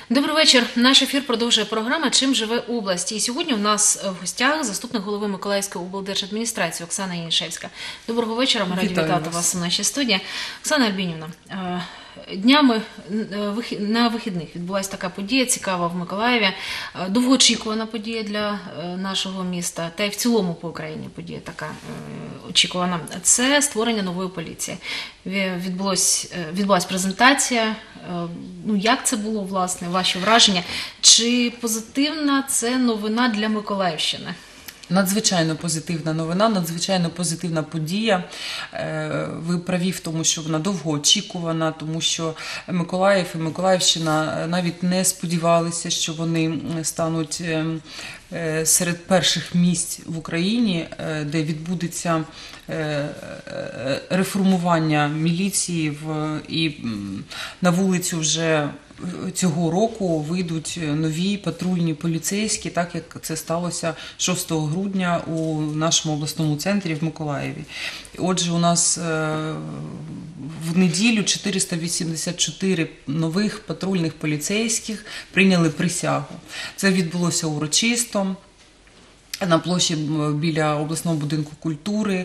Добрий вечір. Наш ефір продовжує програма «Чим живе область». І сьогодні у нас в гостях заступник голови Миколаївської облдержадміністрації Оксана Янішевська. Доброго вечора, ми раді вітати вас у нашій студії. Оксана Альбінівна, днями на вихідних відбулася така подія цікава в Миколаєві, довгоочікувана подія для нашого міста, та й в цілому по Україні подія така очікувана. Це створення нової поліції. Відбулася презентація. Як це було, власне, ваші враження? Чи позитивна це новина для Миколаївщини? Надзвичайно позитивна новина, надзвичайно позитивна подія. Ви праві в тому, що вона довгоочікувана, тому що Миколаїв і Миколаївщина навіть не сподівалися, що вони стануть серед перших місць в Україні, де відбудеться реформування міліції, і на вулицю вже цього року вийдуть нові патрульні поліцейські, так як це сталося 6 грудня у нашому обласному центрі в Миколаєві. Отже, у нас в неділю 484 нових патрульних поліцейських прийняли присягу. Це відбулося урочисто на площі біля обласного будинку культури.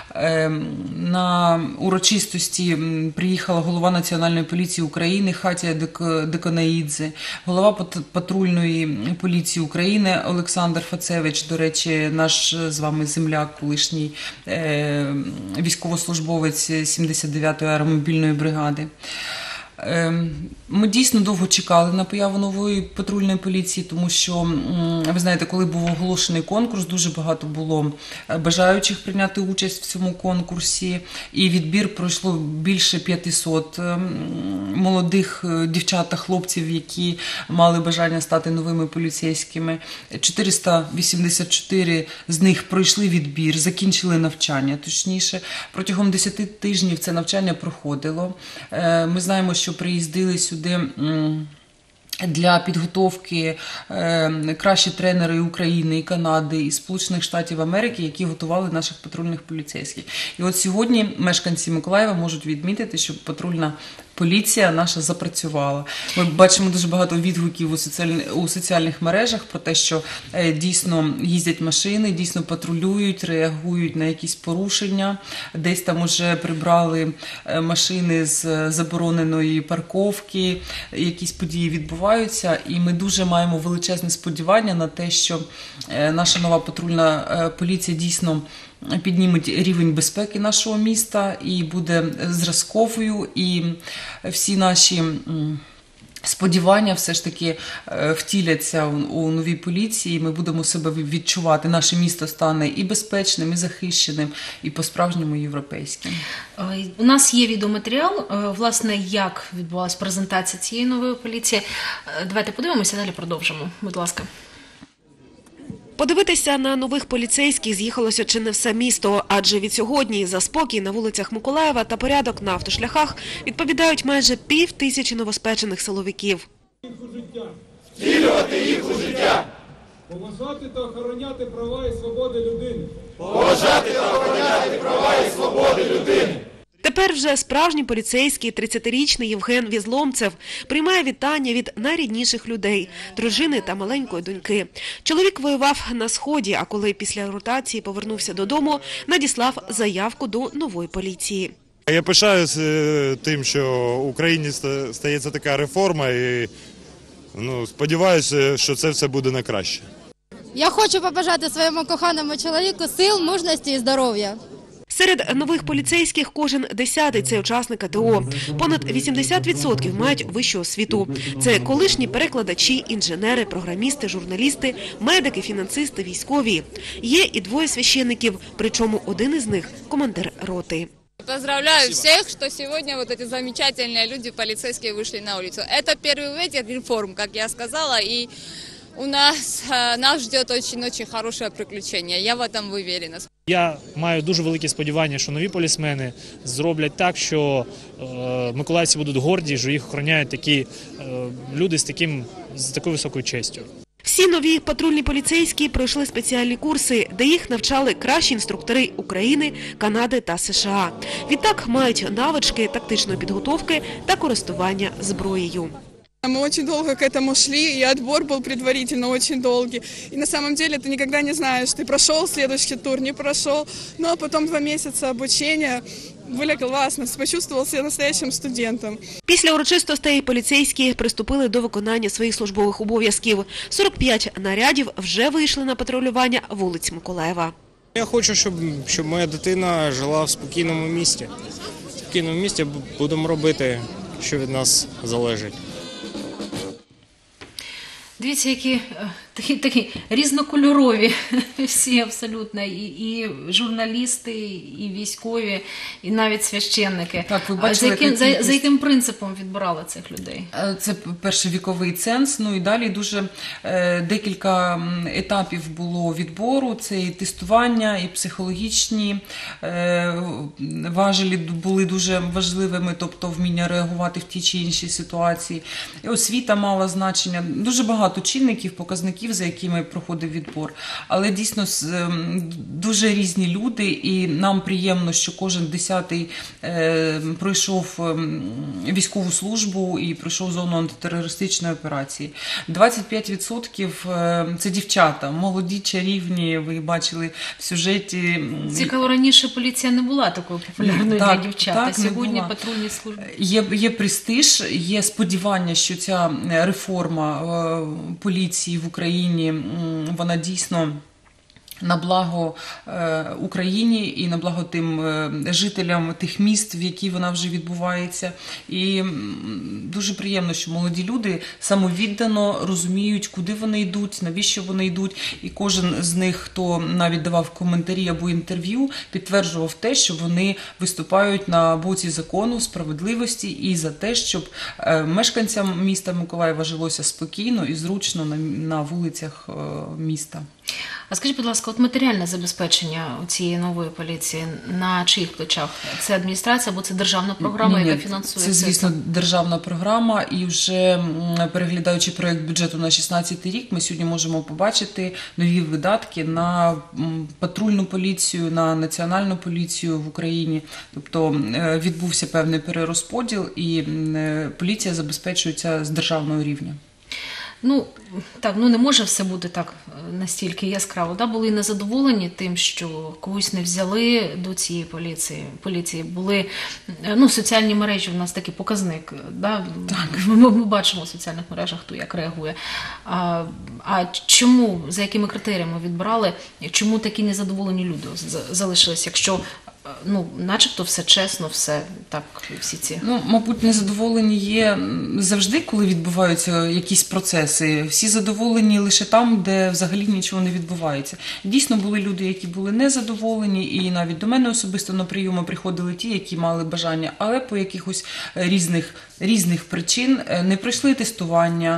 На урочистості приїхала голова Національної поліції України Хатія Деконаїдзе, голова патрульної поліції України Олександр Фацевич, до речі, наш з вами земляк, колишній військовослужбовець 79-ї аеромобільної бригади. Ми дійсно довго чекали на появу нової патрульної поліції, тому що, ви знаєте, коли був оголошений конкурс, дуже багато було бажаючих прийняти участь в цьому конкурсі, і відбір пройшло більше 500 молодих дівчат та хлопців, які мали бажання стати новими поліцейськими. 484 з них пройшли відбір, закінчили навчання, точніше. Протягом 10 тижнів це навчання проходило. Ми знаємо, що приїздили сюди для підготовки кращі тренери України, і Канади, і Сполучених Штатів Америки, які готували наших патрульних поліцейських. І от сьогодні мешканці Миколаєва можуть відмітити, що патрульна поліція наша запрацювала. Ми бачимо дуже багато відгуків у соціальних мережах про те, що дійсно їздять машини, дійсно патрулюють, реагують на якісь порушення. Десь там уже прибрали машини з забороненої парковки, якісь події відбуваються. І ми дуже маємо величезне сподівання на те, що наша нова патрульна поліція дійсно підніметь рівень безпеки нашого міста і буде зразковою, і всі наші сподівання все ж таки втіляться у новій поліції, ми будемо себе відчувати, наше місто стане і безпечним, і захищеним, і по-справжньому європейським. У нас є відеоматеріал, власне, як відбулася презентація цієї нової поліції. Давайте подивимося, далі продовжимо. Будь ласка. Подивитися на нових поліцейських з'їхалося чи не все місто, адже від сьогодні за спокій на вулицях Миколаєва та порядок на автошляхах відповідають майже 5000 новоспечених силовиків. Втілювати їх у життя! Поважати та охороняти права і свободи людини! Поважати та охороняти права і свободи людини! Тепер вже справжній поліцейський 30-річний Євген Візломцев приймає вітання від найрідніших людей – дружини та маленької доньки. Чоловік воював на Сході, а коли після ротації повернувся додому, надіслав заявку до нової поліції. Я пишаюся тим, що в Україні стається така реформа і сподіваюся, що це все буде на краще. Я хочу побажати своєму коханому чоловіку сил, мужності і здоров'я. Серед нових поліцейських кожен 10-й – це учасник АТО. Понад 80% мають вищу освіту. Це колишні перекладачі, інженери, програмісти, журналісти, медики, фінансисти, військові. Є і 2 священників, причому один із них – командир роти. Поздравляю всех, что сегодня вот эти замечательные люди, полицейские, вышли на улицу. Это первый ветер реформ, как я сказала, и нас ждет очень-очень хорошее приключение. Я в этом уверена. Я маю дуже великі сподівання, що нові полісмени зроблять так, що миколаївці будуть горді, що їх охороняють такі люди з такою високою честю. Всі нові патрульні поліцейські пройшли спеціальні курси, де їх навчали кращі інструктори України, Канади та США. Відтак мають навички тактичної підготовки та користування зброєю. Мы очень долго к этому шли, и отбор был предварительно очень долгий. И на самом деле ты никогда не знаешь, ты прошел следующий тур, не прошел. Ну а потом 2 месяца обучения, были класно, почувствовал себя настоящим студентом. Після урочистостей поліцейські приступили до виконання своїх службових обов'язків. 45 нарядів вже вийшли на патрулювання вулиць Миколаєва. Я хочу, щоб моя дитина жила в спокійному місті. В спокійному місті будемо робити, що від нас залежить. Дивіться, які такі різнокольорові всі абсолютно, і журналісти, і військові, і навіть священники. Так, ви бачили, за яким принципом відбирали цих людей? Це перший віковий ценз, ну і далі дуже декілька етапів було відбору, це і тестування, і психологічні важелі були дуже важливими, тобто вміння реагувати в ті чи інші ситуації. І освіта мала значення, дуже багато чинників, показників, за якими проходив відбор. Але дійсно дуже різні люди, і нам приємно, що кожен 10-й пройшов військову службу і пройшов зону антитерористичної операції. 25% – це дівчата, молоді, чарівні, ви бачили в сюжеті. Цікаво, раніше поліція не була такою популярною для дівчат, а сьогодні патрульні служби. Є престиж, є сподівання, що ця реформа поліції в Україні, вона дійсно на благо Україні і на благо тим жителям тих міст, в які вона вже відбувається. І дуже приємно, що молоді люди самовіддано розуміють, куди вони йдуть, навіщо вони йдуть. І кожен з них, хто навіть давав коментарі або інтерв'ю, підтверджував те, що вони виступають на боці закону, справедливості і за те, щоб мешканцям міста Миколаєва жилося спокійно і зручно на вулицях міста. А скажіть, будь ласка, от матеріальне забезпечення цієї нової поліції на чиїх плечах? Це адміністрація або це державна програма, яка фінансує? Це, звісно, державна програма, і вже переглядаючи проєкт бюджету на 2016 рік, ми сьогодні можемо побачити нові видатки на патрульну поліцію, на національну поліцію в Україні. Тобто відбувся певний перерозподіл, і поліція забезпечується з державного рівня. Ну, так, не може все бути так настільки яскраво. Да? Були незадоволені тим, що когось не взяли до цієї поліції. Були, соціальні мережі у нас такий показник. Да? Так. Ми бачимо в соціальних мережах, хто як реагує. А чому, за якими критеріями відбирали, чому такі незадоволені люди залишились, якщо начебто все чесно, все так, всі ці. Мабуть, незадоволені є завжди, коли відбуваються якісь процеси. Всі задоволені лише там, де взагалі нічого не відбувається. Дійсно, були люди, які були незадоволені, і навіть до мене особисто на прийоми приходили ті, які мали бажання, але по якихось різних причин не пройшли тестування,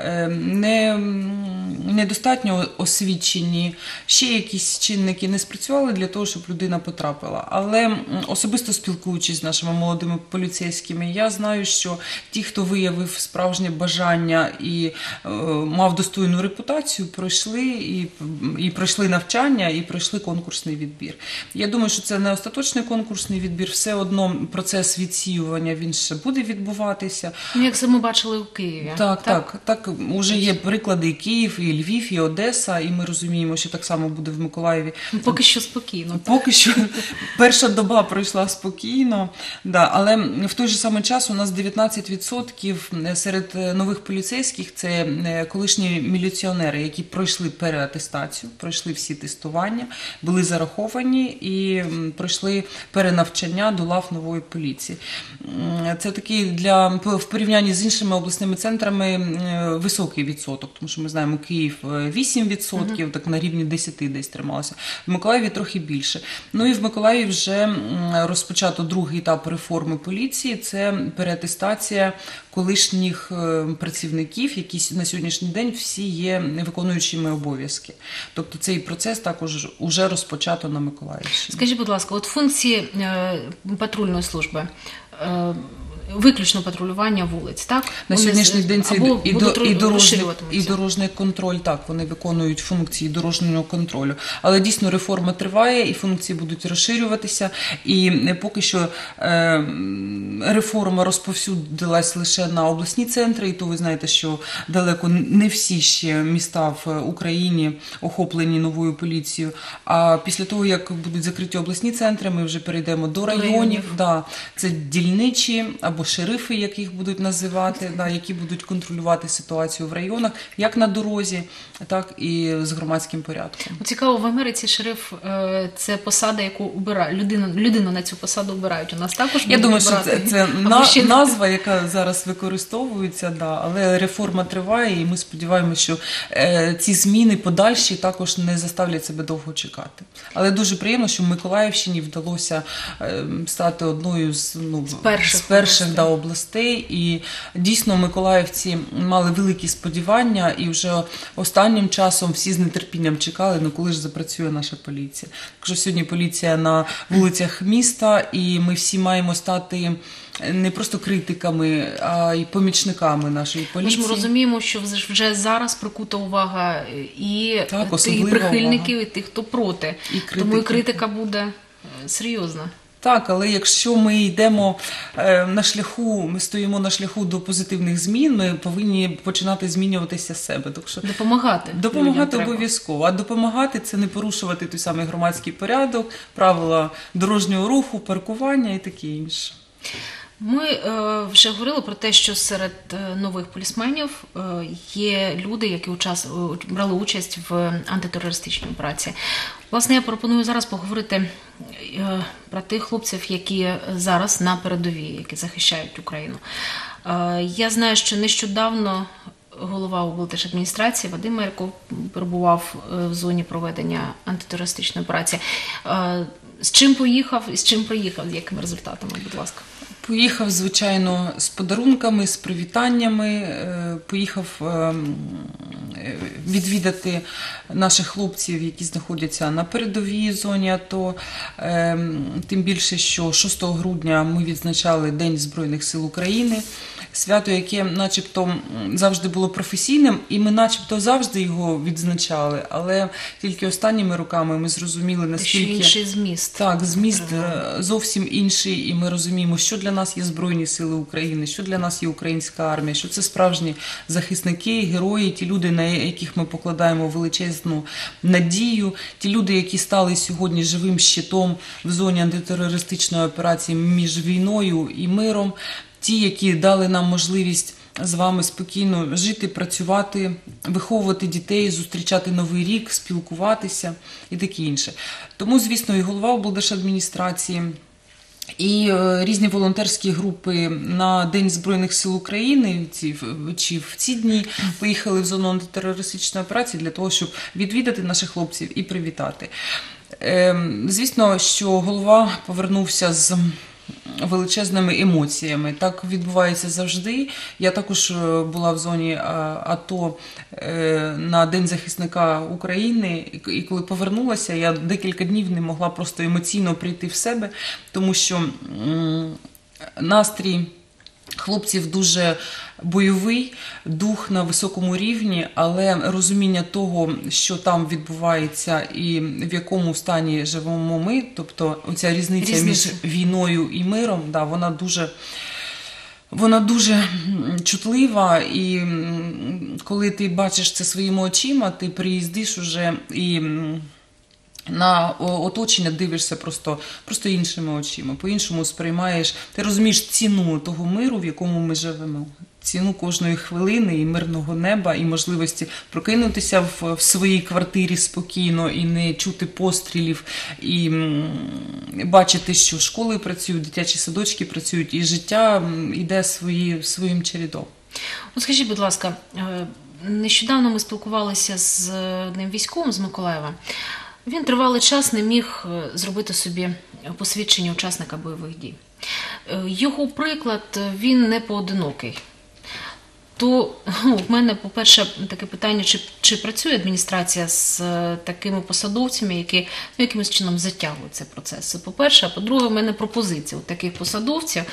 недостатньо освічені, ще якісь чинники не спрацювали для того, щоб людина потрапила. Але особисто спілкуючись з нашими молодими поліцейськими, я знаю, що ті, хто виявив справжнє бажання і мав достойну репутацію, пройшли навчання і пройшли конкурсний відбір. Я думаю, що це не остаточний конкурсний відбір, все одно процес відсіювання, він ще буде відбуватися. Як це ми бачили у Києві. Так, уже є приклади і Київ, і Львів, і Одеса, і ми розуміємо, що так само буде в Миколаєві. Поки що спокійно. Поки що. Перша доба пройшла спокійно, але в той же самий час у нас 19% серед нових поліцейських – це колишні міліціонери, які пройшли переатестацію, пройшли всі тестування, були зараховані і пройшли перенавчання до лав нової поліції. Це такий в порівнянні з іншими обласними центрами високий відсоток, тому що ми знаємо, Київ 8%, так на рівні 10 десь трималося. В Миколаєві трохи більше. І в Миколаєві вже розпочато другий етап реформи поліції – це переатестація колишніх працівників, які на сьогоднішній день всі є виконуючими обов'язки. Тобто цей процес також вже розпочато на Миколаївщині. Скажіть, будь ласка, от функції патрульної служби. виключно патрулювання вулиць, так? На сьогоднішній день це або і розширюватимуться. дорожній контроль, так, вони виконують функції дорожнього контролю. Але дійсно реформа триває, і функції будуть розширюватися. І поки що реформа розповсюдилась лише на обласні центри, і то ви знаєте, що далеко не всі ще міста в Україні охоплені новою поліцією. А після того, як будуть закриті обласні центри, ми вже перейдемо до районів. Да, це дільничі або шерифи, як їх будуть називати, да, які будуть контролювати ситуацію в районах, як на дорозі, так і з громадським порядком. Цікаво, в Америці шериф – це посада, яку обирають, людину на цю посаду обирають. У нас також Я думаю, що це назва, ще... яка зараз використовується, да, але реформа триває, і ми сподіваємося, що ці зміни подальші також не заставлять себе довго чекати. Але дуже приємно, що в Миколаївщині вдалося стати одною з перших областей, і дійсно миколаївці мали великі сподівання, і вже останнім часом всі з нетерпінням чекали, ну коли ж запрацює наша поліція. Так що сьогодні поліція на вулицях міста, і ми всі маємо стати не просто критиками, а й помічниками нашої поліції. Ми ж розуміємо, що вже зараз прикута увага і так, тих прихильників, і тих, хто проти. Тому і критика буде серйозна. Так, але якщо ми йдемо на шляху, ми стоїмо на шляху до позитивних змін, ми повинні починати змінюватися з себе. Так що допомагати обов'язково. А допомагати – це не порушувати той самий громадський порядок, правила дорожнього руху, паркування і таке інше. Ми вже говорили про те, що серед нових полісменів є люди, які брали участь в антитерористичній операції. Власне, я пропоную зараз поговорити про тих хлопців, які зараз на передовій, які захищають Україну. Я знаю, що нещодавно голова облдержадміністрації Вадим Мерков перебував в зоні проведення антитерористичної операції. З чим поїхав і з чим приїхав, з якими результатами, будь ласка? Поїхав, звичайно, з подарунками, з привітаннями, поїхав відвідати наших хлопців, які знаходяться на передовій зоні АТО. Тим більше, що 6 грудня ми відзначали День Збройних сил України, свято, яке начебто завжди було професійним, і ми начебто завжди його відзначали, але тільки останніми роками ми зрозуміли, наскільки... інший зміст. Так, зміст зовсім інший, і ми розуміємо, що для нас є Збройні сили України, що для нас є українська армія, що це справжні захисники, герої, ті люди, на яких ми покладаємо величезну надію, ті люди, які стали сьогодні живим щитом в зоні антитерористичної операції між війною і миром, ті, які дали нам можливість з вами спокійно жити, працювати, виховувати дітей, зустрічати Новий рік, спілкуватися і таке інше. Тому, звісно, і голова облдержадміністрації, і різні волонтерські групи на День Збройних сил України чи в ці дні поїхали в зону антитерористичної операції для того, щоб відвідати наших хлопців і привітати. Звісно, що голова повернувся з величезними емоціями. Так відбувається завжди. Я також була в зоні АТО на День захисника України, і коли повернулася, я декілька днів не могла просто емоційно прийти в себе, тому що настрій хлопців дуже бойовий, дух на високому рівні, але розуміння того, що там відбувається і в якому стані живемо ми, тобто оця різниця між війною і миром, да, вона дуже чутлива, і коли ти бачиш це своїми очима, ти приїздиш уже і на оточення дивишся просто іншими очима, по-іншому сприймаєш, ти розумієш ціну того миру, в якому ми живемо, ціну кожної хвилини і мирного неба, і можливості прокинутися в своїй квартирі спокійно і не чути пострілів, і бачити, що школи працюють, дитячі садочки працюють, і життя йде своїм чередом. От скажіть, будь ласка, нещодавно ми спілкувалися з одним військовим з Миколаєва. Він тривалий час не міг зробити собі посвідчення учасника бойових дій. Його приклад, він не поодинокий. То в мене, по-перше, таке питання, чи працює адміністрація з такими посадовцями, які якимось чином затягують цей процес. По-перше, а по-друге, в мене пропозиція у таких посадовців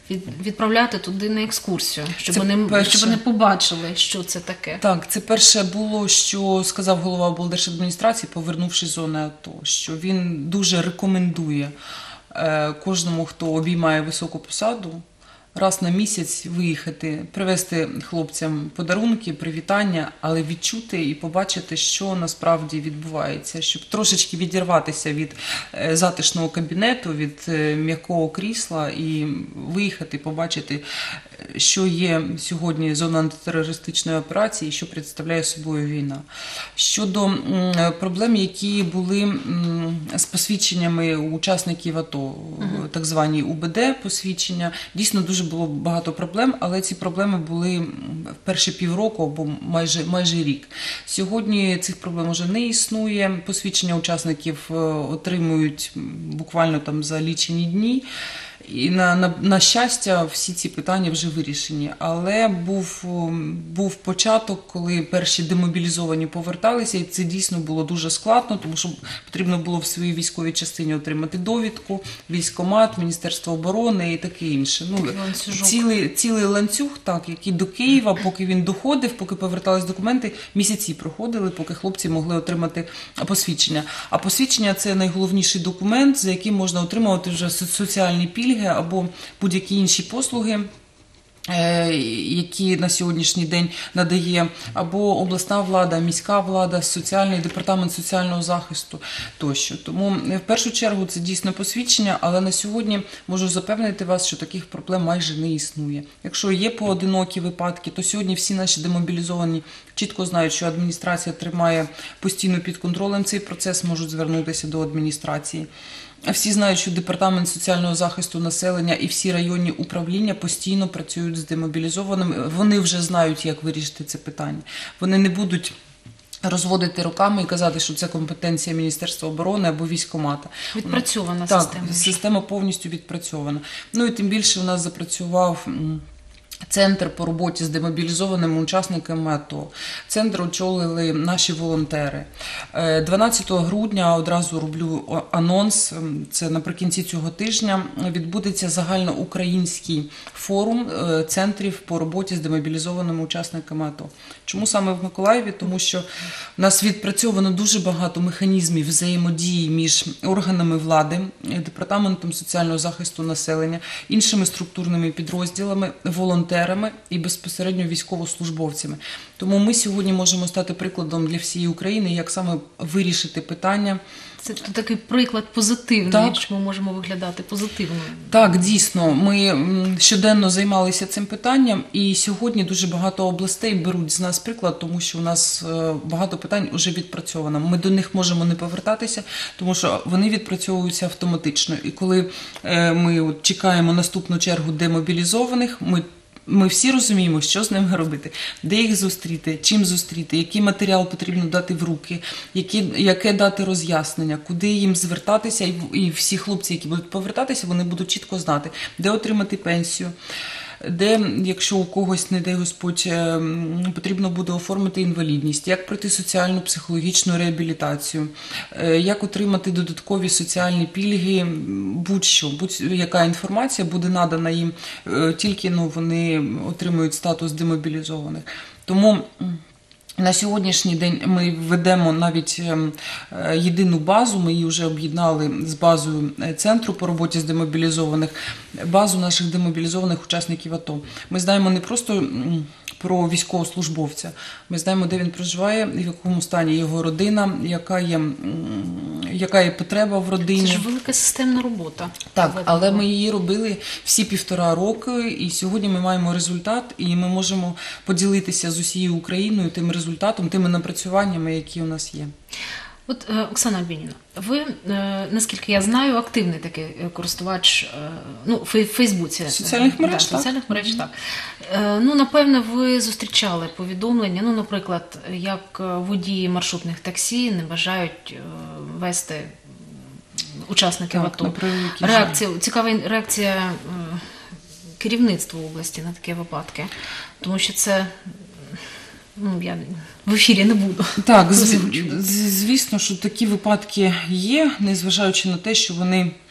відправляти туди на екскурсію, щоб Це вони побачили, що це таке. Так, це перше було, що сказав голова облдержадміністрації, повернувшись з зони АТО, що він дуже рекомендує кожному, хто обіймає високу посаду, раз на місяць виїхати, привезти хлопцям подарунки, привітання, але відчути і побачити, що насправді відбувається, щоб трошечки відірватися від затишного кабінету, від м'якого крісла і виїхати, побачити, що є сьогодні зона антитерористичної операції і що представляє собою війна. Щодо проблем, які були з посвідченнями учасників АТО, так звані УБД посвідчення, дійсно дуже було багато проблем, але ці проблеми були в перші півроку або майже рік. Сьогодні цих проблем вже не існує, посвідчення учасників отримують буквально там за лічені дні. І на щастя, всі ці питання вже вирішені. Але був початок, коли перші демобілізовані поверталися, і це дійсно було дуже складно, тому що потрібно було в своїй військовій частині отримати довідку, військкомат, Міністерство оборони і таке інше. Цілий ланцюг, так, який до Києва, поки він доходив, поки повертались документи, місяці проходили, поки хлопці могли отримати посвідчення. А посвідчення – це найголовніший документ, за яким можна отримувати вже соціальні пільги або будь-які інші послуги, які на сьогоднішній день надає або обласна влада, міська влада, соціальний департамент соціального захисту тощо. Тому в першу чергу це дійсно посвідчення, але на сьогодні можу запевнити вас, що таких проблем майже не існує. Якщо є поодинокі випадки, то сьогодні всі наші демобілізовані чітко знають, що адміністрація тримає постійно під контролем цей процес, можуть звернутися до адміністрації. Всі знають, що Департамент соціального захисту населення і всі районні управління постійно працюють з демобілізованими. Вони вже знають, як вирішити це питання. Вони не будуть розводити руками і казати, що це компетенція Міністерства оборони або військкомата. Відпрацьована так, система. Так, система повністю відпрацьована. Ну і тим більше у нас запрацював Центр по роботі з демобілізованими учасниками АТО. Центр очолили наші волонтери. 12 грудня, одразу роблю анонс, це наприкінці цього тижня, відбудеться загальноукраїнський форум центрів по роботі з демобілізованими учасниками АТО. Чому саме в Миколаєві? Тому що в нас відпрацьовано дуже багато механізмів взаємодії між органами влади, Департаментом соціального захисту населення, іншими структурними підрозділами, волонтерами і безпосередньо військовослужбовцями. Тому ми сьогодні можемо стати прикладом для всієї України, як саме вирішити питання. Це такий приклад позитивний, так, що ми можемо виглядати позитивно. Так, дійсно. Ми щоденно займалися цим питанням, і сьогодні дуже багато областей беруть з нас приклад, тому що у нас багато питань вже відпрацьовано. Ми до них можемо не повертатися, тому що вони відпрацьовуються автоматично. І коли ми чекаємо наступну чергу демобілізованих, ми всі розуміємо, що з ними робити, де їх зустріти, чим зустріти, який матеріал потрібно дати в руки, яке дати роз'яснення, куди їм звертатися. І всі хлопці, які будуть повертатися, вони будуть чітко знати, де отримати пенсію, де, якщо у когось, не дай Господь, потрібно буде оформити інвалідність, як пройти соціальну, психологічну реабілітацію, як отримати додаткові соціальні пільги, будь-що, будь-яка інформація буде надана їм, тільки вони отримують статус демобілізованих. Тому на сьогоднішній день ми ведемо навіть єдину базу, ми її вже об'єднали з базою Центру по роботі з демобілізованих, базу наших демобілізованих учасників АТО. Ми знаємо не просто про військовослужбовця, ми знаємо, де він проживає, в якому стані його родина, яка є потреба в родині. Це ж велика системна робота. Так, але ми її робили всі 1,5 роки, і сьогодні ми маємо результат, і ми можемо поділитися з усією Україною тим результатом, тими напрацюваннями, які у нас є. От, Оксана Альбінівна, ви, наскільки я знаю, активний такий користувач, в Фейсбуці. Соціальних мереж, так? Соціальних мереж, так. Напевно, ви зустрічали повідомлення, наприклад, як водії маршрутних таксі не бажають вести учасників АТО. Цікава реакція керівництва області на такі випадки, тому що це... я в ефірі не буду. Так, звісно, що такі випадки є, незважаючи на те, що вони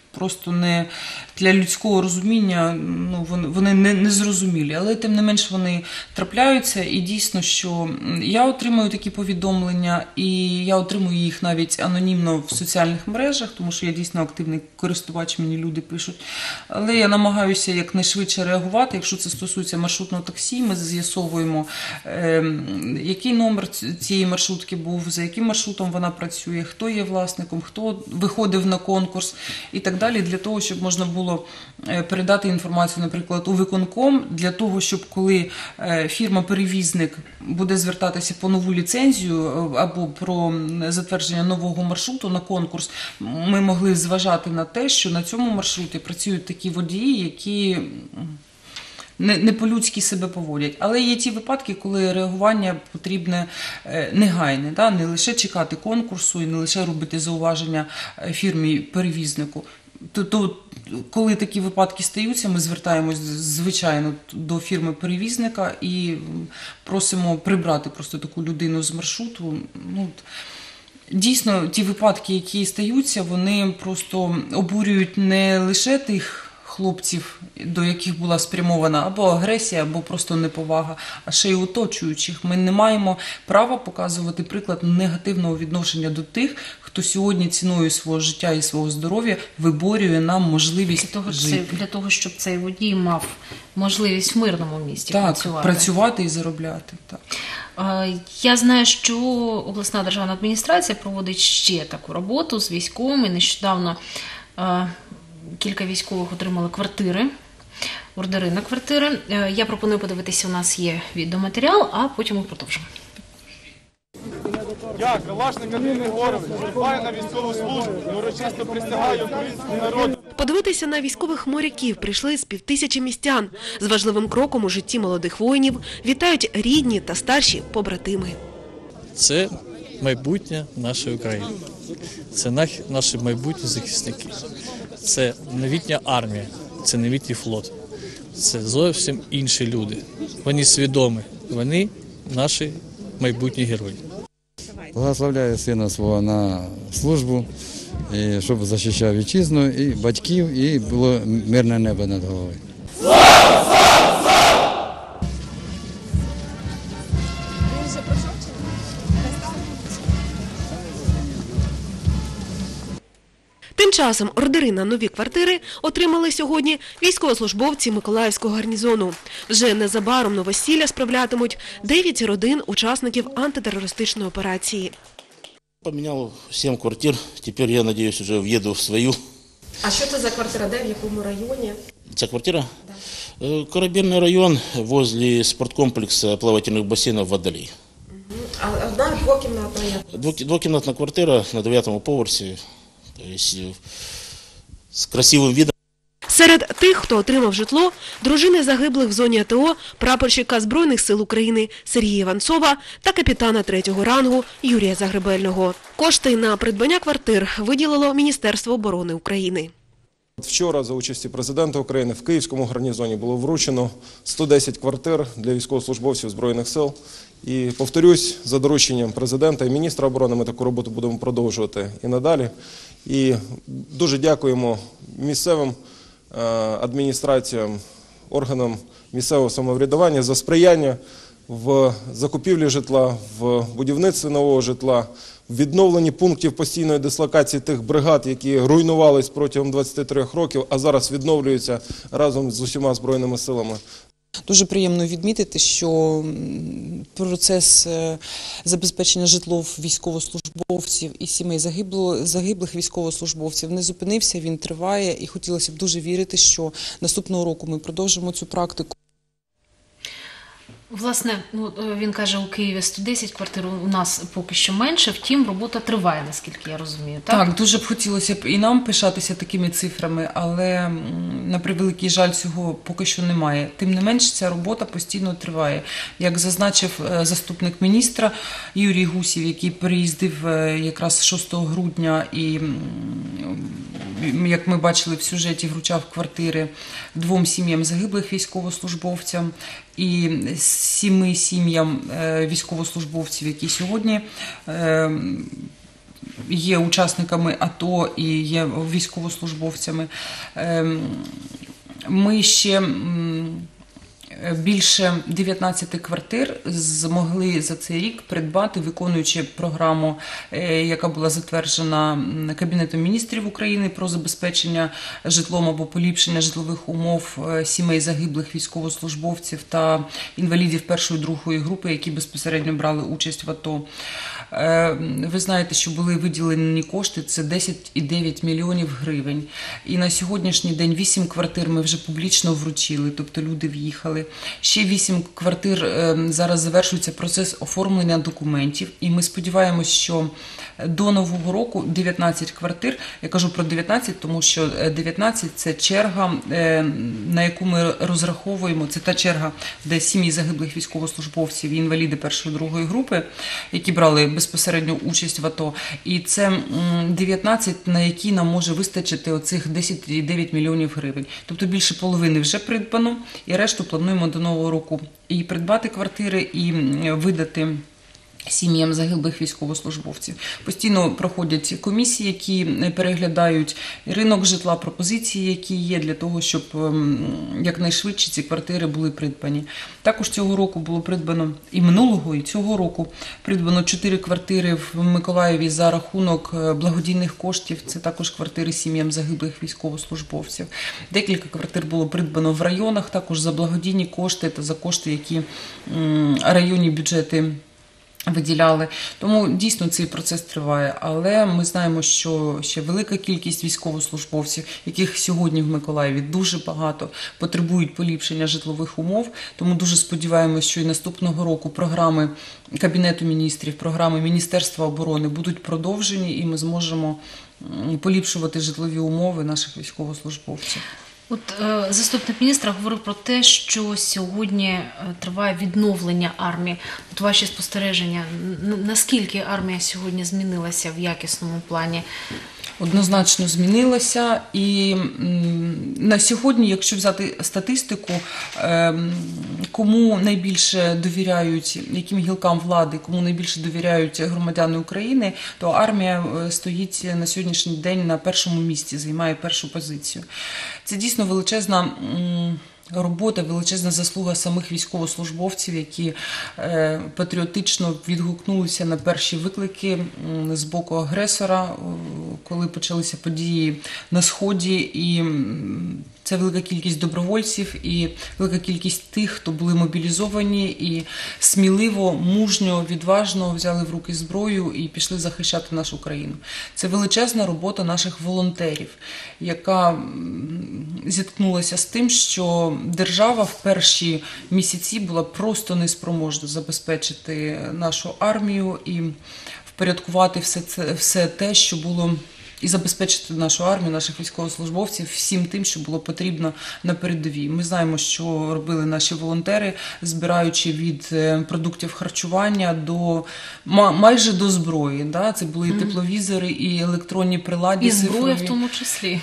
просто не для людського розуміння, вони не зрозумілі. Але тим не менш вони трапляються, і дійсно, що я отримую такі повідомлення, і я отримую їх навіть анонімно в соціальних мережах, тому що я дійсно активний користувач, мені люди пишуть. Але я намагаюся якнайшвидше реагувати. Якщо це стосується маршрутного таксі, ми з'ясовуємо, який номер цієї маршрутки був, за яким маршрутом вона працює, хто є власником, хто виходив на конкурс і так далі, для того, щоб можна було передати інформацію, наприклад, у виконком, для того, щоб коли фірма-перевізник буде звертатися по нову ліцензію або про затвердження нового маршруту на конкурс, ми могли зважати на те, що на цьому маршруті працюють такі водії, які не по-людськи себе поводять. Але є ті випадки, коли реагування потрібне негайне, не лише чекати конкурсу і не лише робити зауваження фірмі-перевізнику. То, коли такі випадки стаються, ми звертаємось, звичайно, до фірми-перевізника і просимо прибрати просто таку людину з маршруту. Дійсно, ті випадки, які стаються, вони просто обурюють не лише тих хлопців, до яких була спрямована або агресія, або просто неповага, а ще й оточуючих. Ми не маємо права показувати приклад негативного відношення до тих, хто сьогодні ціною свого життя і свого здоров'я виборює нам можливість жити. Для того, щоб цей водій мав можливість в мирному місті працювати і заробляти. Так. Я знаю, що обласна державна адміністрація проводить ще таку роботу з військовими. Нещодавно кілька військових отримали квартири, ордери на квартири. Я пропоную подивитися, у нас є відеоматеріал, а потім ми продовжимо. Я, Калашник Андрій Григорович, вступаю на військову службу і урочисто присягаю українському народу. Подивитися на військових моряків прийшли з 5000 містян. З важливим кроком у житті молодих воїнів вітають рідні та старші побратими. Це майбутнє нашої України. Це наші майбутні захисники. Це новітня армія, це новітній флот. Це зовсім інші люди. Вони свідомі, вони наші майбутні герої. Благословляю сина свого на службу, щоб захищав вітчизну і батьків, і було мирне небо над головою. Тим часом ордери на нові квартири отримали сьогодні військовослужбовці Миколаївського гарнізону. Вже незабаром новосілля справлятимуть 9 родин учасників антитерористичної операції. Поміняв 7 квартир, тепер, я сподіваюся, вже в'їду в свою. А що це за квартира, де, в якому районі? Ця квартира? Корабельний район, возле спорткомплексу плавательних басейнів «Водолій». А одна двокімнатна? Двокімнатна квартира на 9-му поверсі. З красивим видом. Серед тих, хто отримав житло, дружини загиблих в зоні АТО, прапорщика Збройних сил України Сергія Іванцова та капітана 3-го рангу Юрія Загребельного. Кошти на придбання квартир виділило Міністерство оборони України. Вчора за участі президента України в Київському гарнізоні було вручено 110 квартир для військовослужбовців Збройних сил. І, повторюсь, за дорученням президента і міністра оборони ми таку роботу будемо продовжувати і надалі. І дуже дякуємо місцевим адміністраціям, органам місцевого самоврядування за сприяння в закупівлі житла, в будівництві нового житла, в відновленні пунктів постійної дислокації тих бригад, які руйнувались протягом 23 років, а зараз відновлюються разом з усіма Збройними силами. Дуже приємно відмітити, що процес забезпечення житлом військовослужбовців і сімей загиблих військовослужбовців не зупинився, він триває, і хотілося б дуже вірити, що наступного року ми продовжимо цю практику. Власне, він каже, у Києві 110 квартир, у нас поки що менше, втім, робота триває, наскільки я розумію. Так, дуже б хотілося б і нам пишатися такими цифрами, але, на превеликий жаль, цього поки що немає. Тим не менш, ця робота постійно триває. Як зазначив заступник міністра Юрій Гусів, який приїздив якраз 6 грудня і, як ми бачили в сюжеті, вручав квартири 2 сім'ям загиблих військовослужбовцям і 7 сім'ям військовослужбовців, які сьогодні є учасниками АТО і є військовослужбовцями. Ми ще більше 19 квартир змогли за цей рік придбати, виконуючи програму, яка була затверджена Кабінетом міністрів України про забезпечення житлом або поліпшення житлових умов сімей загиблих військовослужбовців та інвалідів першої, другої групи, які безпосередньо брали участь в АТО. Ви знаєте, що були виділені кошти, це 10,9 мільйонів гривень. І на сьогоднішній день 8 квартир ми вже публічно вручили, тобто люди в'їхали. Ще 8 квартир, зараз завершується процес оформлення документів. І ми сподіваємось, що до Нового року 19 квартир, я кажу про 19, тому що 19 – це черга, на яку ми розраховуємо, це та черга, де сім'ї загиблих військовослужбовців і інваліди першої, другої групи, які брали безпосередньо участь в АТО. І це 19, на які нам може вистачити оцих 10,9 мільйонів гривень. Тобто більше половини вже придбано, і решту плануємо до Нового року і придбати квартири, і видати сім'ям загиблих військовослужбовців. Постійно проходять комісії, які переглядають ринок житла, пропозиції, які є, для того, щоб якнайшвидше ці квартири були придбані. Також цього року було придбано, і минулого, і цього року придбано 4 квартири в Миколаєві за рахунок благодійних коштів. Це також квартири сім'ям загиблих військовослужбовців. Декілька квартир було придбано в районах, також за благодійні кошти та за кошти, які районні бюджети виділяли. Тому дійсно цей процес триває. Але ми знаємо, що ще велика кількість військовослужбовців, яких сьогодні в Миколаєві дуже багато, потребують поліпшення житлових умов. Тому дуже сподіваємось, що і наступного року програми Кабінету міністрів, програми Міністерства оборони будуть продовжені, і ми зможемо поліпшувати житлові умови наших військовослужбовців. От заступник міністра говорив про те, що сьогодні триває відновлення армії. От ваші спостереження, наскільки армія сьогодні змінилася в якісному плані? Однозначно змінилася, і на сьогодні, якщо взяти статистику, кому найбільше довіряють, яким гілкам влади, кому найбільше довіряють громадяни України, то армія стоїть на сьогоднішній день на першому місці, займає першу позицію. Це дійсно величезна робота, величезна заслуга самих військовослужбовців, які патріотично відгукнулися на перші виклики з боку агресора, коли почалися події на Сході. І це велика кількість добровольців і велика кількість тих, хто були мобілізовані і сміливо, мужньо, відважно взяли в руки зброю і пішли захищати нашу країну. Це величезна робота наших волонтерів, яка зіткнулася з тим, що держава в перші місяці була просто неспроможна забезпечити нашу армію і впорядкувати все те, що було, і забезпечити нашу армію, наших військовослужбовців всім тим, що було потрібно на передовій. Ми знаємо, що робили наші волонтери, збираючи від продуктів харчування до майже до зброї. Да? Це були і тепловізори, і електронні прилади. І зброя в тому числі.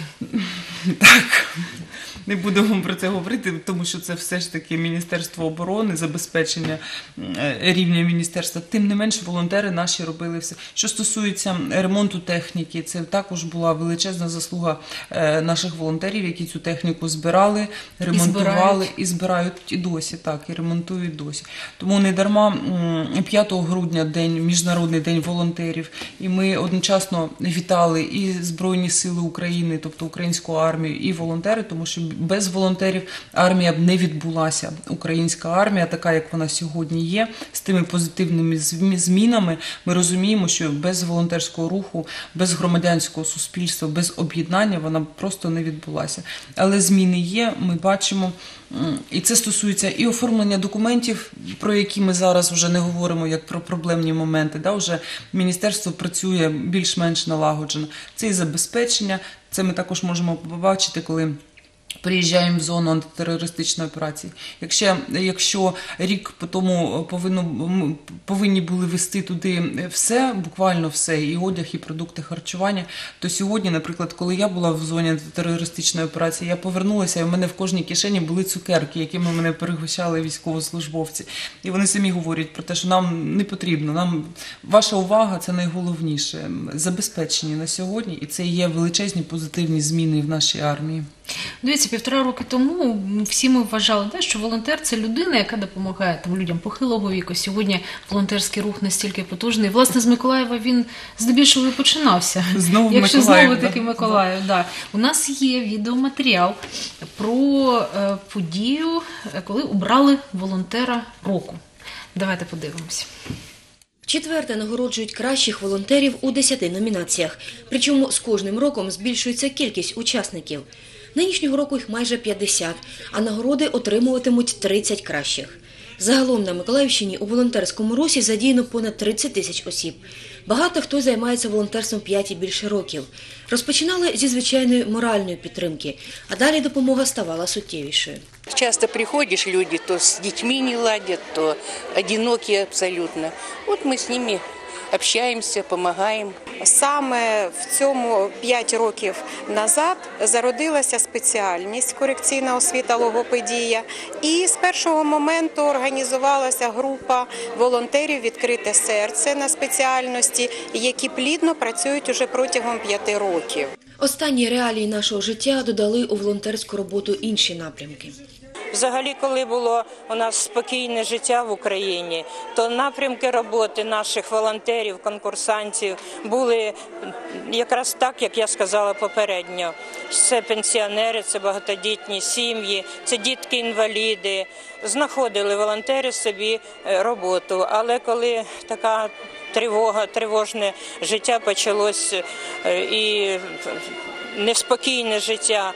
Так. Не будемо про це говорити, тому що це все ж таки Міністерство оборони, забезпечення рівня міністерства. Тим не менш, волонтери наші робили все. Що стосується ремонту техніки, це також була величезна заслуга наших волонтерів, які цю техніку збирали, ремонтували і збирають і досі, так, і ремонтують досі. Тому не дарма 5 грудня Міжнародний день волонтерів, і ми одночасно вітали і Збройні Сили України, тобто українську армію, і волонтери, тому що без волонтерів армія б не відбулася. Українська армія, така як вона сьогодні є, з тими позитивними змінами, ми розуміємо, що без волонтерського руху, без громадянського суспільства, без об'єднання вона б просто не відбулася. Але зміни є, ми бачимо. І це стосується і оформлення документів, про які ми зараз вже не говоримо, як про проблемні моменти. Да? Вже міністерство працює більш-менш налагоджено. Це і забезпечення, це ми також можемо побачити, коли приїжджаємо в зону антитерористичної операції. Якщо рік по тому повинні були везти туди все, буквально все, і одяг, і продукти харчування, то сьогодні, наприклад, коли я була в зоні антитерористичної операції, я повернулася, і в мене в кожній кишені були цукерки, якими мене пригощали військовослужбовці. І вони самі говорять про те, що нам не потрібно, ваша увага – це найголовніше. Забезпечені на сьогодні, і це є величезні позитивні зміни в нашій армії. Дивіться, 1,5 роки тому всі ми вважали, що волонтер – це людина, яка допомагає людям похилого віку. Сьогодні волонтерський рух настільки потужний. Власне, з Миколаєва він здебільшого і починався. Якщо знову таки Миколаїв. Да. У нас є відеоматеріал про подію, коли обрали волонтера року. Давайте подивимося. Вчетверте нагороджують кращих волонтерів у 10 номінаціях. Причому з кожним роком збільшується кількість учасників. Нинішнього року їх майже 50, а нагороди отримуватимуть 30 кращих. Загалом на Миколаївщині у волонтерському русі задіяно понад 30 тисяч осіб. Багато хто займається волонтерством 5 і більше років. Розпочинали зі звичайної моральної підтримки, а далі допомога ставала суттєвішою. Часто приходишь, люди то с детьми не ладят, то одинокие абсолютно. Вот мы с ними общаємося, допомагаємо. Саме в цьому 5 років назад зародилася спеціальність корекційна освіта логопедія. І з першого моменту організувалася група волонтерів «Відкрите серце» на спеціальності, які плідно працюють уже протягом 5 років. Останні реалії нашого життя додали у волонтерську роботу інші напрямки. Взагалі, коли було у нас спокійне життя в Україні, то напрямки роботи наших волонтерів, конкурсантів були якраз так, як я сказала попередньо. Це пенсіонери, це багатодітні сім'ї, це дітки-інваліди. Знаходили волонтери собі роботу, але коли така тривожне життя почалось і неспокійне життя,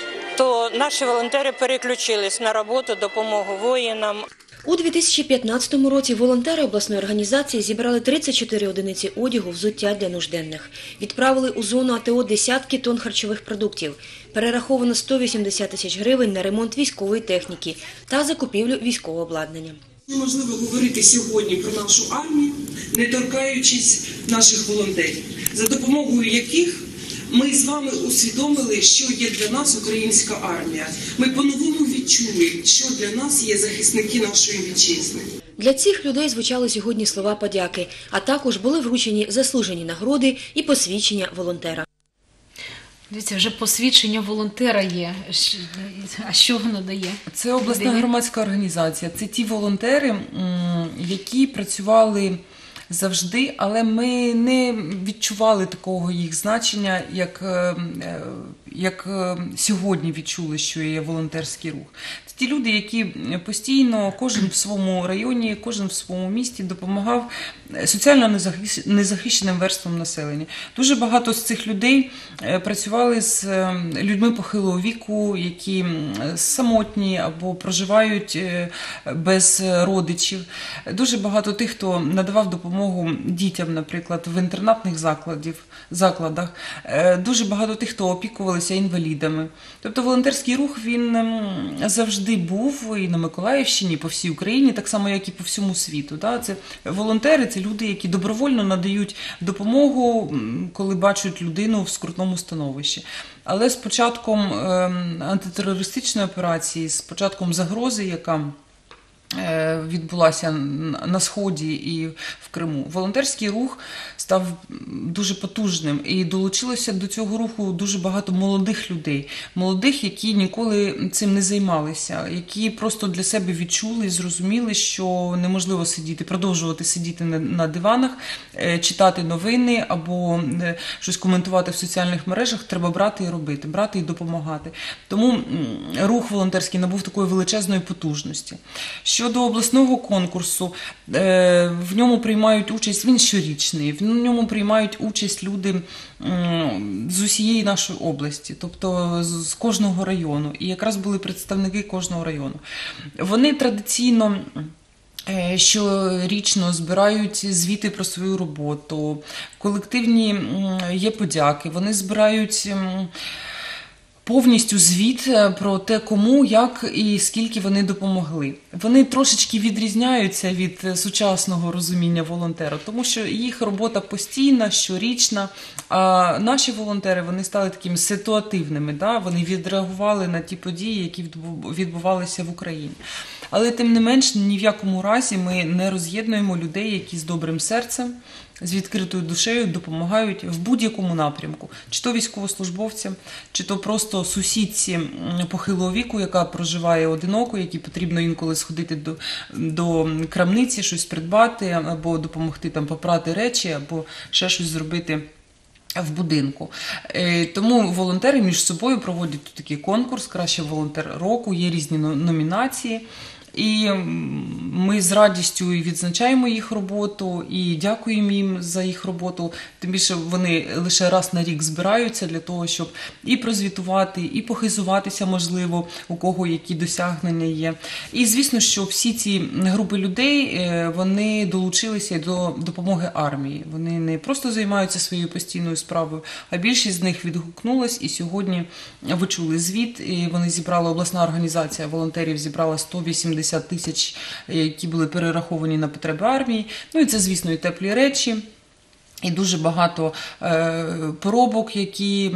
то наші волонтери переключились на роботу, допомогу воїнам. У 2015 році волонтери обласної організації зібрали 34 одиниці одягу, взуття для нужденних. Відправили у зону АТО десятки тонн харчових продуктів. Перераховано 180 тисяч гривень на ремонт військової техніки та закупівлю військового обладнання. Неможливо говорити сьогодні про нашу армію, не торкаючись наших волонтерів, за допомогою яких ми з вами усвідомили, що є для нас українська армія. Ми по-новому відчули, що для нас є захисники нашої вітчизни. Для цих людей звучали сьогодні слова подяки, а також були вручені заслужені нагороди і посвідчення волонтера. Дивіться, вже посвідчення волонтера є. А що воно дає? Це обласна громадська організація. Це ті волонтери, які працювали завжди, але ми не відчували такого їх значення, як сьогодні відчули, що є волонтерський рух. Це ті люди, які постійно, кожен в своєму районі, кожен в своєму місті допомагав соціально незахищеним верствам населення. Дуже багато з цих людей працювали з людьми похилого віку, які самотні або проживають без родичів. Дуже багато тих, хто надавав допомогу дітям, наприклад, в інтернатних закладах. Дуже багато тих, хто опікувалися інвалідами. Тобто волонтерський рух, він завжди був і на Миколаївщині, і по всій Україні, так само, як і по всьому світу. Це волонтери, це люди, які добровольно надають допомогу, коли бачать людину в скрутному становищі. Але з початком антитерористичної операції, з початком загрози, яка відбулася на Сході і в Криму, волонтерський рух став дуже потужним, і долучилося до цього руху дуже багато молодих людей, молодих, які ніколи цим не займалися, які просто для себе відчули і зрозуміли, що неможливо продовжувати сидіти на диванах, читати новини або щось коментувати в соціальних мережах, треба брати і робити, брати і допомагати. Тому рух волонтерський набув такої величезної потужності. Щодо обласного конкурсу, в ньому приймають участь, він щорічний, в ньому приймають участь люди з усієї нашої області, тобто з кожного району. І якраз були представники кожного району. Вони традиційно щорічно збирають звіти про свою роботу, колективні є подяки, вони збирають повністю звіт про те, кому, як і скільки вони допомогли. Вони трошечки відрізняються від сучасного розуміння волонтера, тому що їх робота постійна, щорічна, а наші волонтери, вони стали такими ситуативними, да? Вони відреагували на ті події, які відбувалися в Україні. Але тим не менш, ні в якому разі ми не роз'єднуємо людей, які з добрим серцем, з відкритою душею допомагають в будь-якому напрямку. Чи то військовослужбовцям, чи то просто сусідці похилого віку, яка проживає одиноко, якій потрібно інколи сходити до крамниці, щось придбати, або допомогти там попрати речі, або ще щось зробити в будинку. Тому волонтери між собою проводять такий конкурс «Кращий волонтер року», є різні номінації. І ми з радістю і відзначаємо їх роботу, і дякуємо їм за їх роботу. Тим більше вони лише раз на рік збираються для того, щоб і прозвітувати, і похизуватися, можливо, у кого які досягнення є. І, звісно, що всі ці групи людей, вони долучилися до допомоги армії. Вони не просто займаються своєю постійною справою, а більшість з них відгукнулась. І сьогодні ви чули звіт, і вони зібрали, обласна організація волонтерів зібрала 180 тисяч, які були перераховані на потреби армії. Ну і це, звісно, і теплі речі, і дуже багато поробок, які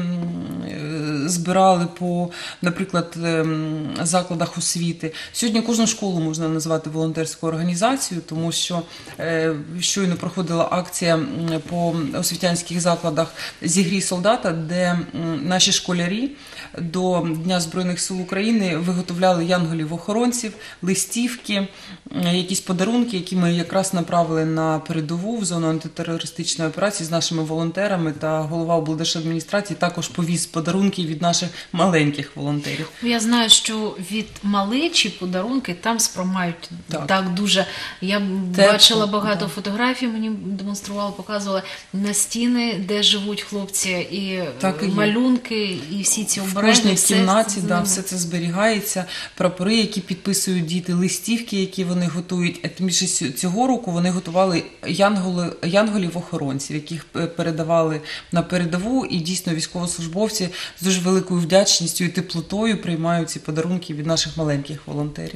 збирали по, наприклад, закладах освіти. Сьогодні кожну школу можна назвати волонтерською організацією, тому що щойно проходила акція по освітянських закладах «Зігрій солдата», де наші школярі до Дня Збройних сил України виготовляли янголів-охоронців, листівки, якісь подарунки, які ми якраз направили на передову в зону антитерористичної операції з нашими волонтерами, та голова облдержадміністрації також повіз подарунки від наших маленьких волонтерів. Я знаю, що від малечі подарунки там сприймають так дуже. Я бачила багато фотографій, мені демонстрували, показували на стіни, де живуть хлопці, і малюнки, і всі ці обереги. В кожній кімнаті все це зберігається, прапори, які підписують діти, листівки, які вони готують. Тим більше цього року вони готували янголів-охоронців, яких передавали на передову, і дійсно військовослужбовці з дуже великою вдячністю і теплотою приймають ці подарунки від наших маленьких волонтерів.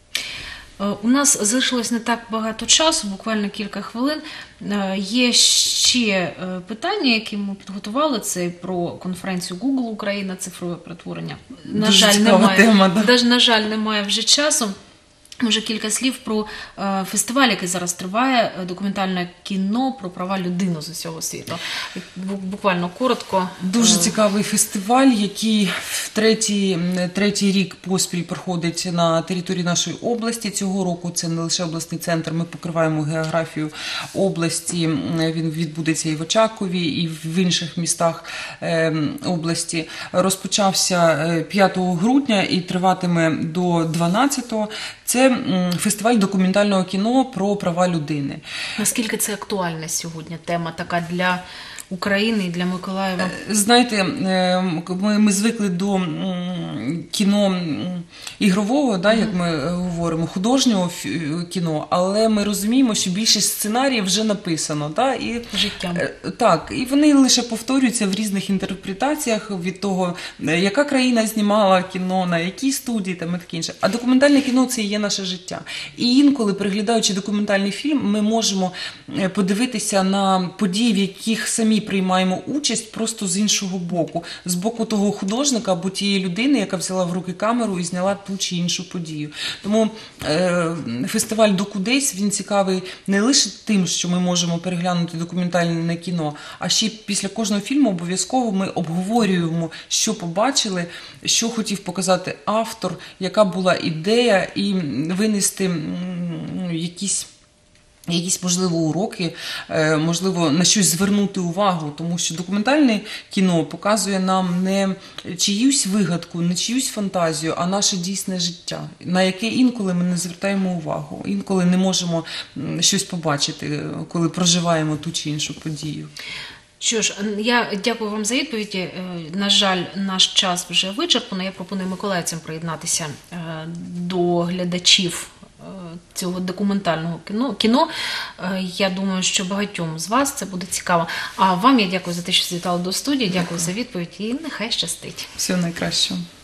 У нас залишилось не так багато часу, буквально кілька хвилин. Є ще питання, які ми підготували, це про конференцію Google Україна, цифрове перетворення. На жаль, немає вже часу. Може, кілька слів про фестиваль, який зараз триває, документальне кіно про права людини з усього світу. Буквально коротко. Дуже цікавий фестиваль, який в третій рік поспіль проходить на території нашої області. Цього року це не лише обласний центр, ми покриваємо географію області. Він відбудеться і в Очакові, і в інших містах області. Розпочався 5 грудня і триватиме до 12-го. Це фестиваль документального кіно про права людини. Наскільки це актуальна сьогодні тема така для України і для Миколаєва? Знаєте, ми звикли до кіно ігрового, як ми говоримо, художнього кіно, але ми розуміємо, що більшість сценаріїв вже написано. Життям. Так, і вони лише повторюються в різних інтерпретаціях від того, яка країна знімала кіно, на якій студії і таке інше. А документальне кіно – це і є наше життя. І інколи, переглядаючи документальний фільм, ми можемо подивитися на події, в яких самі приймаємо участь просто з іншого боку. З боку того художника або тієї людини, яка взяла в руки камеру і зняла ту чи іншу подію. Тому фестиваль «Докудейс», він цікавий не лише тим, що ми можемо переглянути документальне кіно, а ще після кожного фільму обов'язково ми обговорюємо, що побачили, що хотів показати автор, яка була ідея, і винести якісь, можливо, уроки, можливо, на щось звернути увагу, тому що документальне кіно показує нам не чиюсь вигадку, не чиюсь фантазію, а наше дійсне життя, на яке інколи ми не звертаємо увагу, інколи не можемо щось побачити, коли проживаємо ту чи іншу подію. Що ж, я дякую вам за відповіді. На жаль, наш час вже вичерпано. Я пропоную миколаївцям приєднатися до глядачів цього документального кіно. Я думаю, що багатьом з вас це буде цікаво. А вам я дякую за те, що завітали до студії, дякую за відповідь і нехай щастить. Всього найкращого.